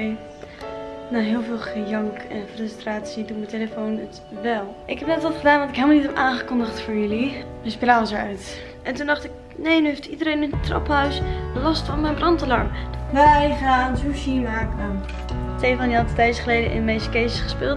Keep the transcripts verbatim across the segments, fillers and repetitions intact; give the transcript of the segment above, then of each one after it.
Hoi. Na heel veel gejank en frustratie doet mijn telefoon het wel. Ik heb net wat gedaan wat ik helemaal niet heb aangekondigd voor jullie. De spiraal is eruit. En toen dacht ik, nee, nu heeft iedereen in het traphuis last van mijn brandalarm. Wij gaan sushi maken. Stefan die had een tijdje geleden in Mees Cases gespeeld.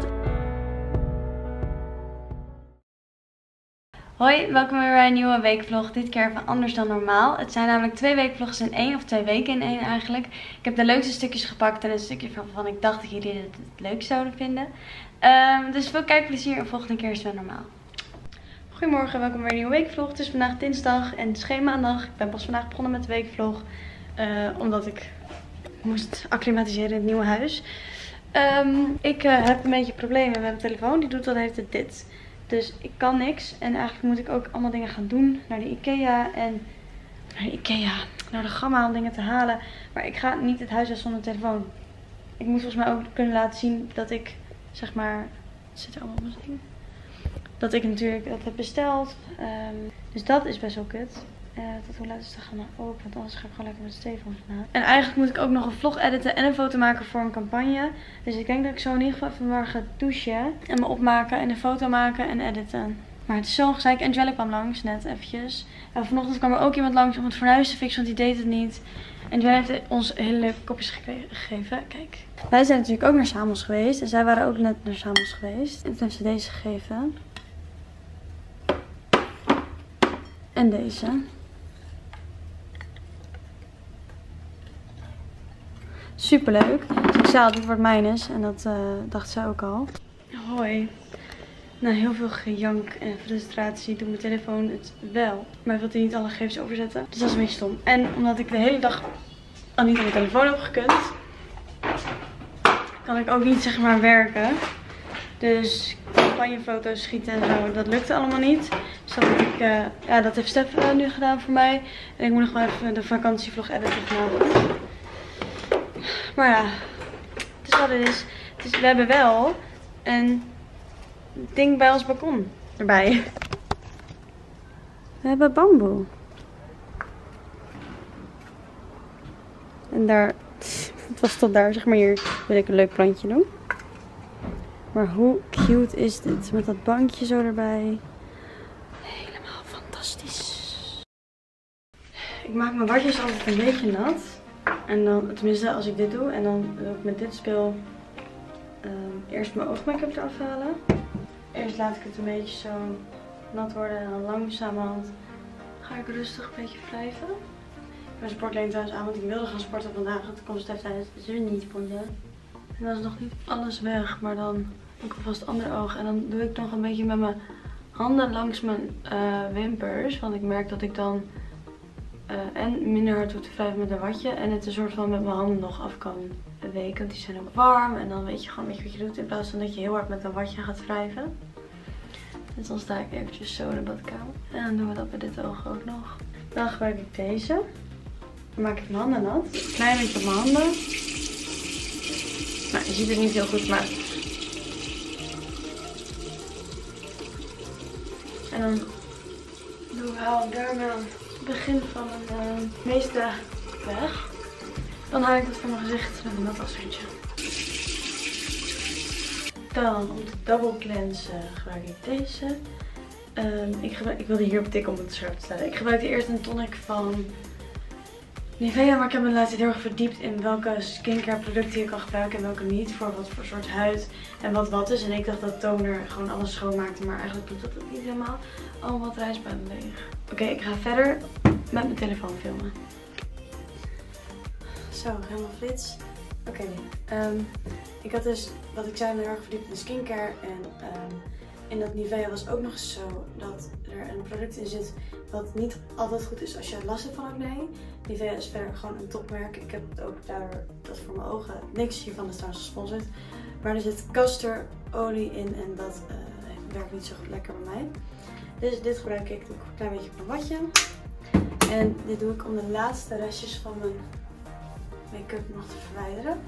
Hoi, welkom weer bij een nieuwe weekvlog. Dit keer even anders dan normaal. Het zijn namelijk twee weekvlogs in één, of twee weken in één eigenlijk. Ik heb de leukste stukjes gepakt en een stukje waarvan ik dacht dat jullie het het leuk zouden vinden. Um, dus veel kijkplezier en volgende keer is het weer normaal. Goedemorgen, welkom bij een nieuwe weekvlog. Het is vandaag dinsdag en het is geen maandag. Ik ben pas vandaag begonnen met de weekvlog. Uh, omdat ik moest acclimatiseren in het nieuwe huis. Um, ik uh, heb een beetje problemen met mijn telefoon. Die doet dan heeft het dit. Dus ik kan niks. En eigenlijk moet ik ook allemaal dingen gaan doen. Naar de Ikea. En naar de Ikea. Naar de Gamma om dingen te halen. Maar ik ga niet het huis uit zonder telefoon. Ik moet volgens mij ook kunnen laten zien dat ik, zeg maar... Het zit er allemaal op mijn ding. Dat ik natuurlijk dat heb besteld. Um, dus dat is best wel kut. Uh, tot hoe laat is de Gamma ook? Want anders ga ik gewoon lekker met Stefan vandaan. En eigenlijk moet ik ook nog een vlog editen en een foto maken voor een campagne. Dus ik denk dat ik zo in ieder geval even morgen ga douchen. En me opmaken en een foto maken en editen. Maar het is zo'n gezeik. En Joelle kwam langs net eventjes. En vanochtend kwam er ook iemand langs om het fornuis te fixen, want die deed het niet. En Joelle heeft ons hele leuke kopjes gegeven. Kijk. Wij zijn natuurlijk ook naar Samos geweest. En zij waren ook net naar Samos geweest. En toen heeft ze deze gegeven. En deze. Super leuk. Speciaal, dit wordt mijnes. En dat uh, dacht zij ook al. Hoi. Na heel veel gejank en frustratie doet mijn telefoon het wel. Maar wil hij niet alle gegevens overzetten. Dus dat is een beetje stom. En omdat ik de hele dag al niet op mijn telefoon heb gekund, kan ik ook niet zeg maar werken. Dus campagnefoto's schieten en zo, dat lukte allemaal niet. Dus dat, heb ik, uh, ja, dat heeft Stef uh, nu gedaan voor mij. En ik moet nog wel even de vakantievlog editen vanavond. Maar ja, het is wat het is. Het is. We hebben wel een ding bij ons balkon erbij. We hebben bamboe. En daar, het was tot daar, zeg maar hier, wil ik een leuk plantje doen. Maar hoe cute is dit? Met dat bankje zo erbij. Helemaal fantastisch. Ik maak mijn watjes altijd een beetje nat. En dan, tenminste als ik dit doe, en dan wil ik met dit speel um, eerst mijn oogmake-up eraf halen. Eerst laat ik het een beetje zo nat worden en dan langzamerhand ga ik rustig een beetje wrijven. Ik ben sportleen trouwens aan, want ik wilde gaan sporten vandaag. Het komt Stef tijdens de zin niet sporten. En dan is nog niet alles weg, maar dan ook alvast het andere oog. En dan doe ik nog een beetje met mijn handen langs mijn uh, wimpers, want ik merk dat ik dan Uh, en minder hard hoef te wrijven met een watje. En het een soort van met mijn handen nog af kan weken. Want die zijn ook warm. En dan weet je gewoon een beetje wat je doet. In plaats van dat je heel hard met een watje gaat wrijven. Dus dan sta ik eventjes zo in de badkamer. En dan doen we dat bij dit oog ook nog. Dan gebruik ik deze. Dan maak ik mijn handen nat. Een klein beetje op mijn handen. Nou, je ziet het niet heel goed, maar... En dan doen we haal ik daarna begin van mijn uh, meeste weg. Dan haal ik het van mijn gezicht met een natwassertje. Dan om te double cleansen gebruik ik deze. Um, ik, gebruik, ik wilde hierop tikken om het scherp te stellen. Ik gebruikte eerst een tonic van Nivea, maar ik heb me de laatste tijd heel erg verdiept in welke skincare producten je kan gebruiken en welke niet. Voor wat voor soort huid en wat wat is. En ik dacht dat toner gewoon alles schoonmaakte, maar eigenlijk doet dat ook niet helemaal. Oh, wat rijst bij me leeg. Oké, okay, ik ga verder met mijn telefoon filmen. Zo, helemaal flits. Oké, okay, um, ik had dus, wat ik zei, heel erg verdiept in de skincare. En um, in dat Nivea was ook nog eens zo dat er een product in zit wat niet altijd goed is als je last hebt van acne. Nivea is verder gewoon een topmerk. Ik heb het ook daardoor dat voor mijn ogen. Niks hiervan is trouwens gesponsord. Maar er zit castorolie in en dat uh, werkt niet zo goed lekker bij mij. Dus dit gebruik ik, doe ik een klein beetje op mijn watje. En dit doe ik om de laatste restjes van mijn make-up nog te verwijderen.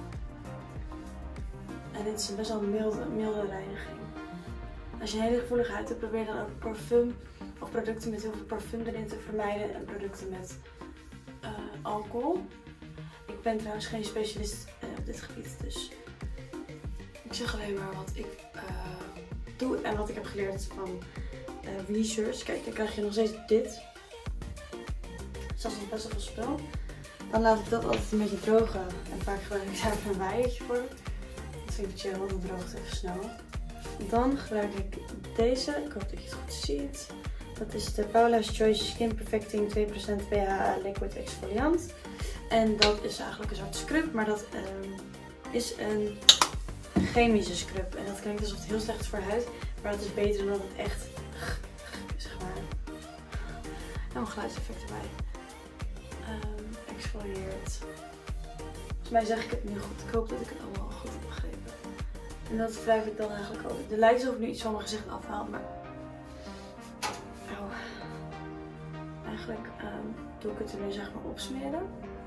En dit is een best wel een milde, milde reiniging. Als je een hele gevoelige huid hebt, probeer dan ook parfum of producten met heel veel parfum erin te vermijden. En producten met uh, alcohol. Ik ben trouwens geen specialist op dit gebied. Dus ik zeg alleen maar wat ik uh, doe en wat ik heb geleerd van uh, research. Kijk, dan krijg je nog steeds dit. Dus dat is nog best wel veel spul. Dan laat ik dat altijd een beetje drogen. En vaak gebruik ik daar even een waaiertje voor. Dat vind ik chill, want dan droogt het even snel. Dan gebruik ik deze. Ik hoop dat je het goed ziet. Dat is de Paula's Choice Skin Perfecting twee procent P H A Liquid Exfoliant. En dat is eigenlijk een soort scrub, maar dat um, is een chemische scrub. En dat klinkt alsof het heel slecht is voor de huid. Maar dat is beter dan dat het echt, zeg maar, en een geluidseffect erbij. Um, exfolieert. Volgens mij zeg ik het nu goed. Ik hoop dat ik het allemaal goed heb begrepen. En dat wrijf ik dan eigenlijk over. Het lijkt alsof ik nu iets van mijn gezicht afhaal, maar oh. Eigenlijk um, doe ik het er nu zeg maar opsmeren.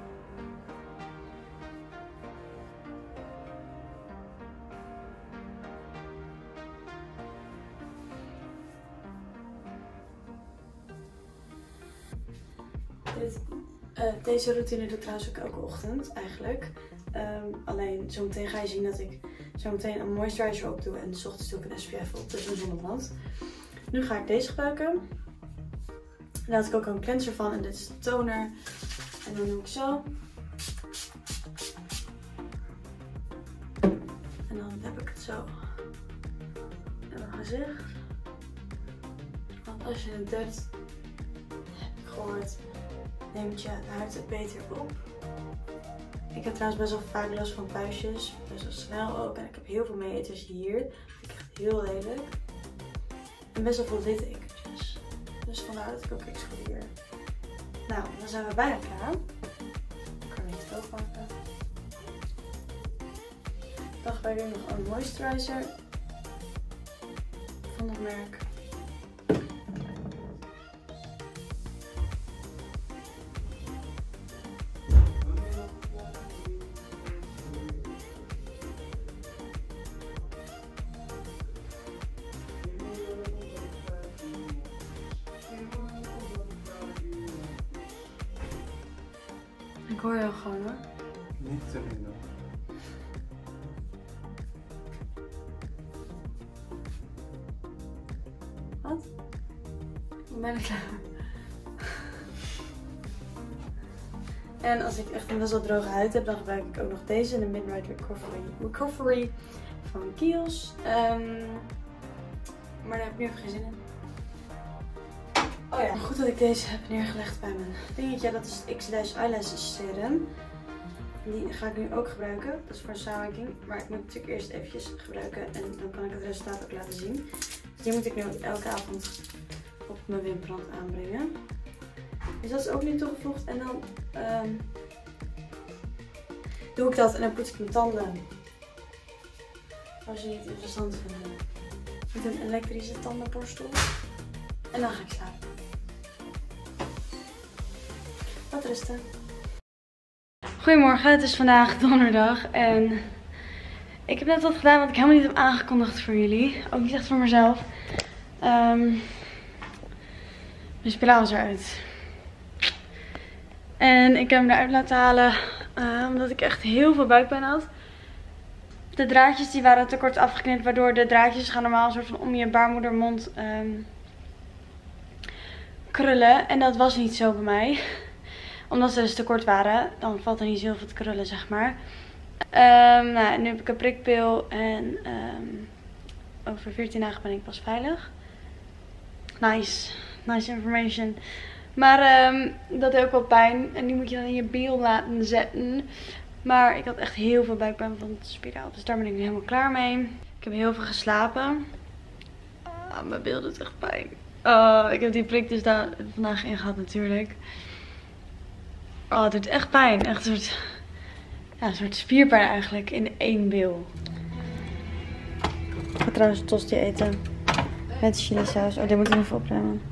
Dit, uh, deze routine doe ik trouwens ook elke ochtend eigenlijk. Um, alleen zometeen ga je zien dat ik zometeen een moisturizer op doe en 's ochtends doe ik een S P F op, dus een zonnebrand. Nu ga ik deze gebruiken. Daar had ik ook een cleanser van en dit is de toner. En dan doe ik zo. En dan heb ik het zo in mijn gezicht. Want als je het doet, heb ik gehoord, neemt je huid het beter op. Ik heb trouwens best wel vaak last van puistjes, best wel snel ook. En ik heb heel veel meeeters hier. Dat vind ik echt heel lelijk. En best wel veel littekenjes. Dus vandaar dat ik ook exfolieer. Nou, dan zijn we bijna klaar. Ik kan niet veel pakken. Dan gebruik ik nog een moisturizer van het merk. Ik hoor jou gewoon hoor. Niet te minder. Wat? Ik ben ik klaar. En als ik echt een best wel droge huid heb, dan gebruik ik ook nog deze, de Midnight Recovery, Recovery van Kiehl's. Um, maar daar heb ik nu even geen zin in. Oh ja, goed dat ik deze heb neergelegd bij mijn dingetje. Dat is het X-Lash Eyelash Serum. Die ga ik nu ook gebruiken. Dat is voor een samenwerking. Maar ik moet het natuurlijk eerst eventjes gebruiken. En dan kan ik het resultaat ook laten zien. Dus die moet ik nu elke avond op mijn wimperrand aanbrengen. Dus dat is ook nu toegevoegd. En dan um, doe ik dat en dan poets ik mijn tanden. Als je het interessant vindt. Met een elektrische tandenborstel. En dan ga ik slapen. Wat rusten. Goedemorgen, het is vandaag donderdag en ik heb net wat gedaan wat ik helemaal niet heb aangekondigd voor jullie. Ook niet echt voor mezelf. Um, mijn spiraal is eruit. En ik heb hem eruit laten halen uh, omdat ik echt heel veel buikpijn had. De draadjes die waren te kort afgeknipt, waardoor de draadjes gaan normaal een soort van om je baarmoedermond um, krullen. En dat was niet zo bij mij. Omdat ze dus te kort waren, dan valt er niet zoveel te krullen, zeg maar. Um, nou, nu heb ik een prikpil en um, over veertien dagen ben ik pas veilig. Nice, nice information. Maar um, dat deed ook wel pijn en die moet je dan in je bil laten zetten. Maar ik had echt heel veel buikpijn van de spiraal, dus daar ben ik nu helemaal klaar mee. Ik heb heel veel geslapen. Ah, mijn bil doet echt pijn. Oh, ik heb die prik dus daar vandaag in gehad natuurlijk. Oh, het doet echt pijn. Echt een soort, ja, een soort spierpijn eigenlijk in één bil. Ik ga trouwens een tosti eten. Met chili saus. Oh, dit moet ik even opruimen.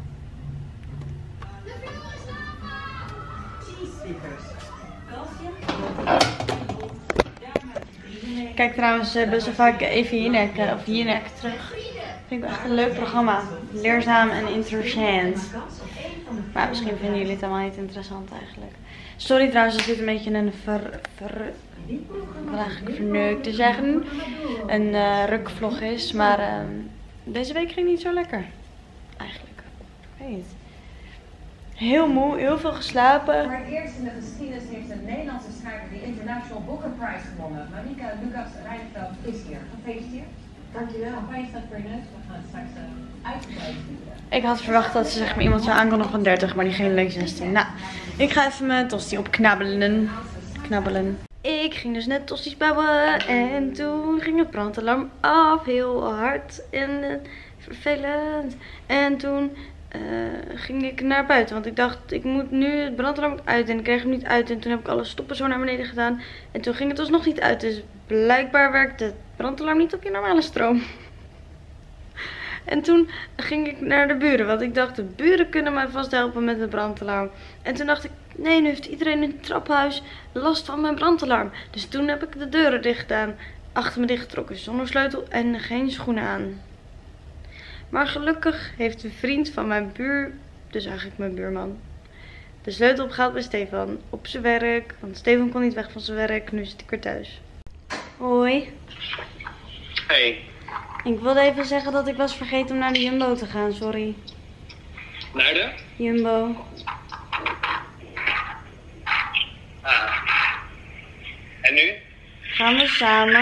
Ik kijk trouwens best wel vaak even Jinek of Jinek terug. Vind ik echt een leuk programma. Leerzaam en interessant. Maar misschien vinden jullie het helemaal niet interessant eigenlijk. Sorry trouwens, dat dit een beetje een ver, ver, Ik wil eigenlijk verneukt. Dus eigenlijk een uh, rukvlog is. Maar uh, deze week ging niet zo lekker. Eigenlijk. Ik weet het. Heel moe, heel veel geslapen. Voor het eerst in de geschiedenis heeft een Nederlandse schrijver de International Booker Prize gewonnen. Marika Lucas Rijnveld is hier. Gefeliciteerd. Dankjewel. Campagne staat voor je neus. We gaan het straks uh, uitgebreid doen. Ik had verwacht dat ze zeg maar iemand zou aankondigen van dertig, maar die ging leuk zestien. Nou, ik ga even mijn tosti opknabbelen. Knabbelen. Ik ging dus net tosti's bouwen en toen ging het brandalarm af. Heel hard en uh, vervelend. En toen uh, ging ik naar buiten, want ik dacht ik moet nu het brandalarm uit en ik kreeg hem niet uit. En toen heb ik alle stoppen zo naar beneden gedaan en toen ging het alsnog niet uit. Dus blijkbaar werkt het brandalarm niet op je normale stroom. En toen ging ik naar de buren, want ik dacht de buren kunnen mij vast helpen met het brandalarm. En toen dacht ik, nee, nu heeft iedereen in het trappenhuis last van mijn brandalarm. Dus toen heb ik de deuren dicht gedaan, achter me dichtgetrokken, zonder sleutel en geen schoenen aan. Maar gelukkig heeft een vriend van mijn buur, dus eigenlijk mijn buurman, de sleutel opgehaald bij Stefan op zijn werk. Want Stefan kon niet weg van zijn werk, nu zit ik weer thuis. Hoi. Hey. Ik wilde even zeggen dat ik was vergeten om naar de Jumbo te gaan, sorry. Naar de? Jumbo. Ah. En nu? Gaan we samen.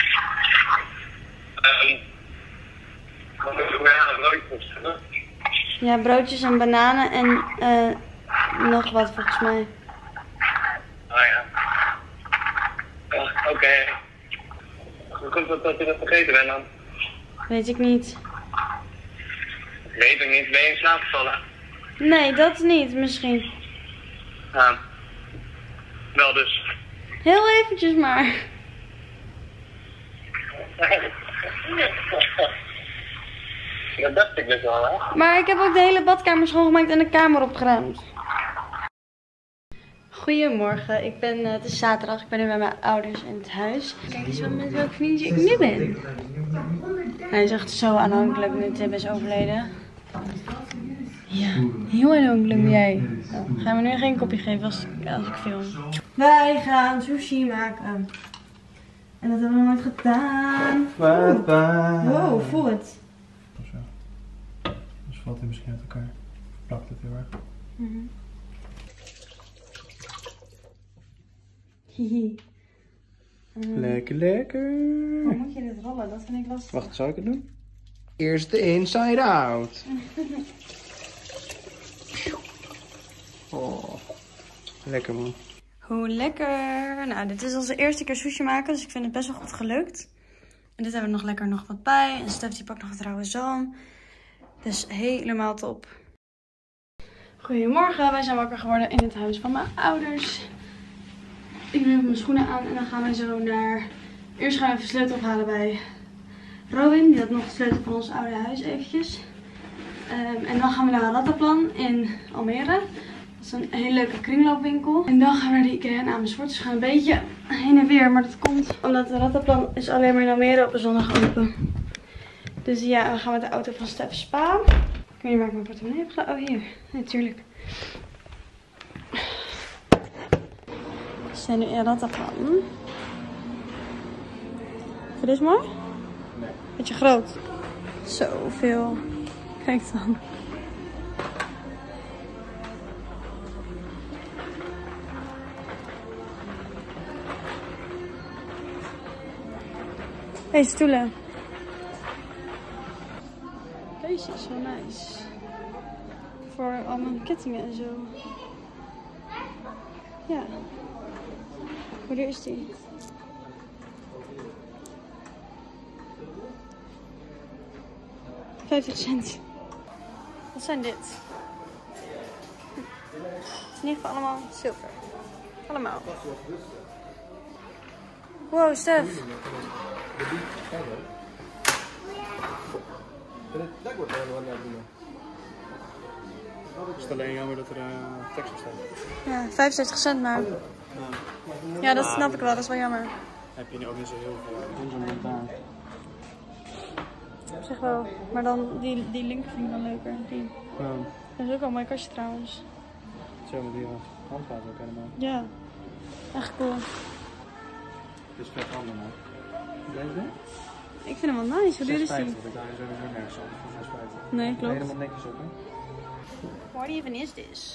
Um, wat heb ik aan broodjes? Ja, broodjes en bananen en uh, nog wat volgens mij. Oh ja. Uh, Oké. Okay. Hoe komt het dat je dat vergeten bent dan? Weet ik niet. Weet ik niet. Ben je in slaap gevallen? Nee, dat niet misschien. Ja. Wel dus. Heel eventjes maar. Dat dacht ik dus wel, hè? Maar ik heb ook de hele badkamer schoongemaakt en de kamer opgeruimd. Goedemorgen, ik ben, uh, het is zaterdag, ik ben nu bij mijn ouders in het huis. Kijk eens wat met welk vriendje ik nu ben. Hij is echt zo aanhankelijk nu Tib is overleden. Ja, heel aanhankelijk ben jij. Nou, gaan we nu geen kopje geven als, als ik film. Wij gaan sushi maken. En dat hebben we nooit gedaan. Wow, voel het. Dus valt hij misschien uit elkaar. Plakt het heel erg. Mm-hmm. Hihi. Um, Lekker, lekker. Hoe moet je dit rollen? Dat vind ik lastig. Wacht, zal ik het doen? Eerst de inside out. Oh, lekker man. Hoe lekker. Nou, dit is onze eerste keer sushi maken, dus ik vind het best wel goed gelukt. En dit hebben we nog lekker nog wat bij. En Stef die pakt nog wat rauwe zalm. Dus helemaal top. Goedemorgen, wij zijn wakker geworden in het huis van mijn ouders. Ik doe even mijn schoenen aan en dan gaan wij zo naar... Eerst gaan we even sleutel ophalen bij Robin. Die had nog de sleutel van ons oude huis eventjes. Um, en dan gaan we naar Rataplan in Almere. Dat is een hele leuke kringloopwinkel. En dan gaan we naar de Ikea in Amersfoort. Dus we gaan een beetje heen en weer. Maar dat komt omdat de Rataplan is alleen maar in Almere op een zondag open. Dus ja, we gaan met de auto van Stef Spa. Ik weet niet waar ik mijn portemonnee heb gedaan. Oh, hier. Natuurlijk. We zijn nu in Rataplan. Vind je dit mooi? Nee. Beetje groot. Zoveel. Kijk dan. Hey, stoelen. Deze is wel nice. Voor al mijn kettingen en zo. Ja. Hoe duur is die? vijftig cent. Wat zijn dit? Hm. Het is in ieder geval allemaal zilver. Allemaal. Wow, Stef. Het is alleen jammer dat er uh, tekst op staat. Ja, vijfenzestig cent maar. Ja, dat snap ik wel. Dat is wel jammer. Heb je nu ook niet zo heel veel. Doen ze aan. Op zich wel. Maar dan die, die linker vind ik dan leuker. Die. Ja. Dat is ook wel een mooi kastje trouwens. Zo met die handvaten ook helemaal. Ja. Echt cool. is vet handig, man. Deze? Ik vind hem wel nice. Hoe duur is die? zes vijftig, ik daar sowieso nergens op. zes vijftig. Nee, klopt. Helemaal netjes op, hè? What even is this?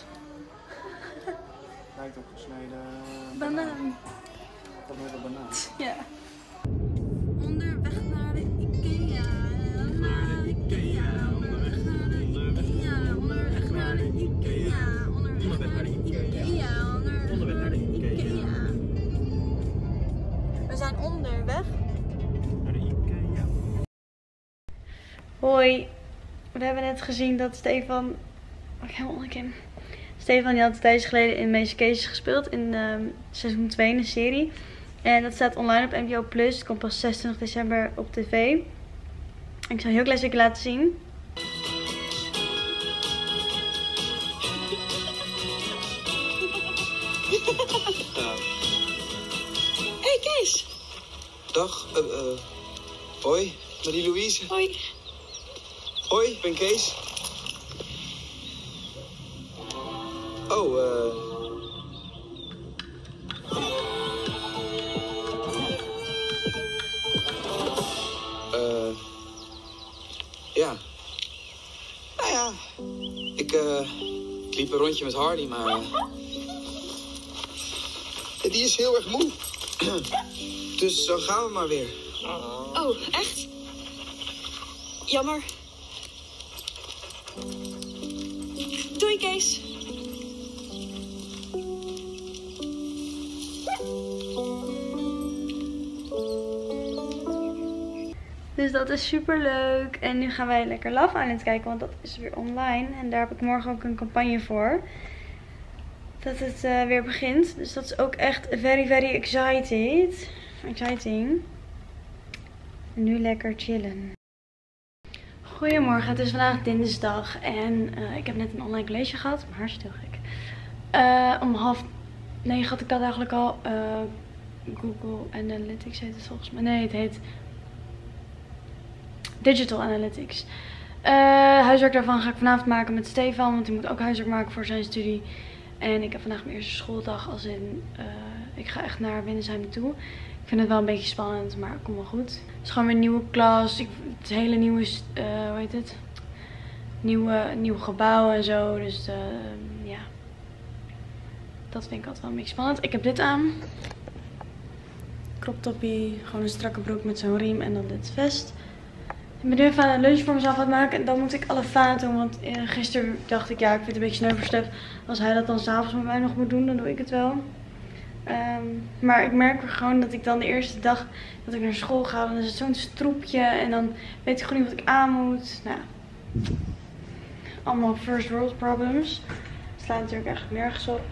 Lijkt op gesneden Banaan. Dat met een banaan. Ja. Onderweg naar de Ikea. Naar de Ikea. Onderweg naar de Ikea. Onderweg naar de Ikea. Onderweg naar de Ikea. Onderweg naar de Ikea. We zijn onderweg Naar de Ikea. Hoi. We hebben net gezien dat Stefan... Oh, ik helemaal onderkin. Stefan die had een tijdje geleden in Meeste Cases gespeeld. In um, seizoen twee in de serie. En dat staat online op N P O Plus. Het komt pas zesentwintig december op tv. Ik zal een heel klein stukje laten zien. Hey Kees. Dag, uh, uh, hoi, Marie-Louise. Hoi. Hoi, ik ben Kees. Oh, eh... Uh... Uh... Ja. Nou ja, ik, uh, ik liep een rondje met Hardy, maar... Uh... Ja, die is heel erg moe. Dus dan gaan we maar weer. Oh, echt? Jammer. Doei Kees. Dus dat is super leuk. En nu gaan wij lekker Love Island kijken, want dat is weer online. En daar heb ik morgen ook een campagne voor. Dat het uh, weer begint. Dus dat is ook echt very, very excited. Exciting. En nu lekker chillen. Goedemorgen, het is vandaag dinsdag. En uh, ik heb net een online college gehad. Mijn haar is heel gek. Uh, om half negen had ik dat eigenlijk al. Uh, Google Analytics heet het volgens mij. Nee, het heet... Digital Analytics. Uh, huiswerk daarvan ga ik vanavond maken met Stefan. Want hij moet ook huiswerk maken voor zijn studie. En ik heb vandaag mijn eerste schooldag. Als in, uh, ik ga echt naar Windesheim toe. Ik vind het wel een beetje spannend, maar het komt wel goed. Het is gewoon weer een nieuwe klas. Ik, het hele nieuwe, uh, hoe heet het? Nieuwe, nieuw gebouw en zo. Dus uh, ja. Dat vind ik altijd wel een beetje spannend. Ik heb dit aan. Crop toppie. Gewoon een strakke broek met zo'n riem en dan dit vest. Ik ben nu even aan een lunch voor mezelf aan het maken. En dan moet ik alle vaat doen. Want uh, gisteren dacht ik, ja, ik vind het een beetje sneu voor Stef. Als hij dat dan s'avonds met mij nog moet doen, dan doe ik het wel. Um, maar ik merk gewoon dat ik dan de eerste dag dat ik naar school ga, dan is het zo'n stroepje. En dan weet ik gewoon niet wat ik aan moet. Nou, allemaal first world problems. Het slaat natuurlijk eigenlijk nergens op.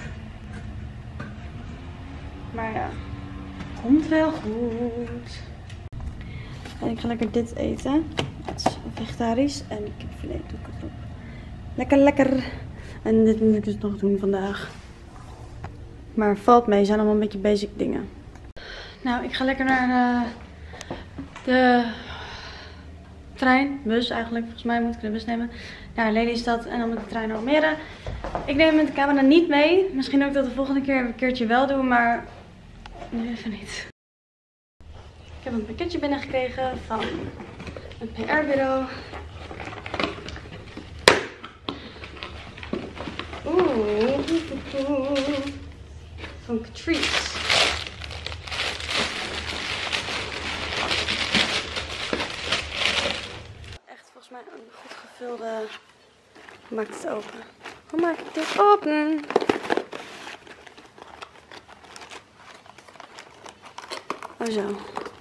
Maar ja, komt wel goed. En ik ga lekker dit eten. Het is vegetarisch en kipfilet doe ik erop. Lekker, lekker. En dit moet ik dus nog doen vandaag. Maar valt mee, zijn allemaal een beetje basic dingen. Nou, ik ga lekker naar de, de trein, bus eigenlijk. Volgens mij moet ik de bus nemen naar Lelystad en dan met de trein naar Almere. Ik neem mijn camera niet mee. Misschien ook dat de volgende keer een keertje wel doen, maar nu even niet. Ik heb een pakketje binnengekregen van een P R-bureau. Oeh, van Catrice. Echt volgens mij een goed gevulde. Hoe maak ik het open? Hoe maak ik dit open? Oh zo.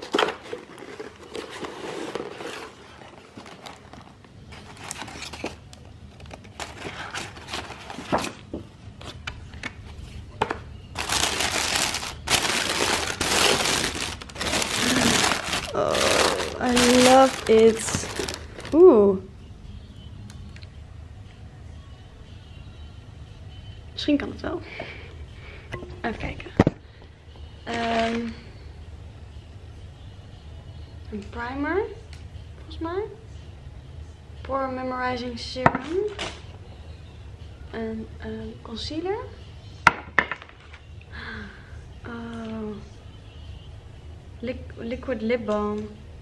Oh, I love it. Oeh. Misschien kan het wel. Even kijken. Um, een primer, volgens mij. Pore Memorizing Serum. En een concealer. Oh. Liquid lip balm.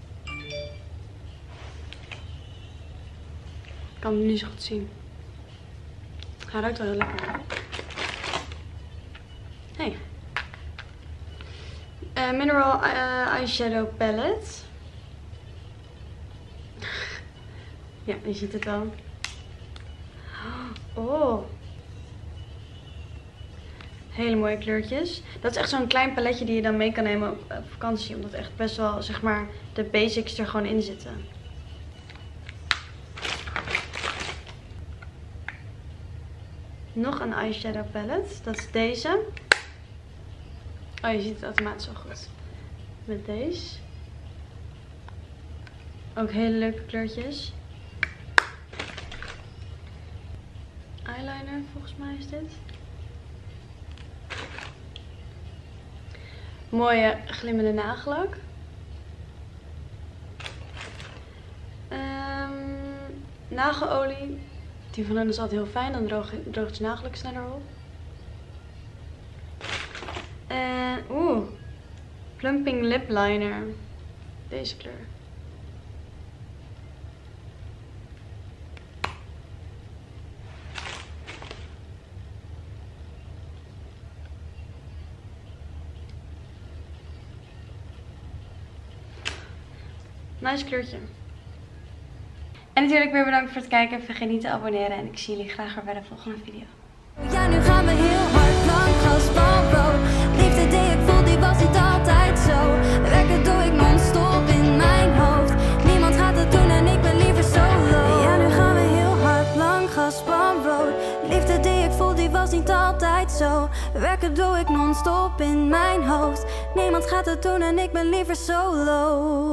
Ik kan het nu zo goed zien. Hij ruikt wel heel lekker. Hey. Uh, mineral uh, eyeshadow palette. Ja, je ziet het wel. Oh. Hele mooie kleurtjes. Dat is echt zo'n klein paletje die je dan mee kan nemen op, op vakantie. Omdat echt best wel, zeg maar, de basics er gewoon in zitten. Nog een eyeshadow palette. Dat is deze. Oh, je ziet het automatisch al goed. Met deze. Ook hele leuke kleurtjes. Eyeliner, volgens mij is dit. Mooie glimmende nagellak. Um, nagelolie. Die van hen is altijd heel fijn, dan droogt, droogt je nagellak sneller op. En oeh, plumping lip liner. Deze kleur. Nice kleurtje. En natuurlijk weer bedankt voor het kijken. Vergeet niet te abonneren. En ik zie jullie graag weer bij de volgende video. Ja, nu gaan we heel hard lang gas bal. Liefde die ik voel, die was niet altijd zo. Werken doe ik non-stop in mijn hoofd. Niemand gaat het doen en ik ben liever solo. Ja, nu gaan we heel hard lang gas bal. Liefde die ik voel, die was niet altijd zo. Werken doe ik non-stop in mijn hoofd. Niemand gaat het doen en ik ben liever solo.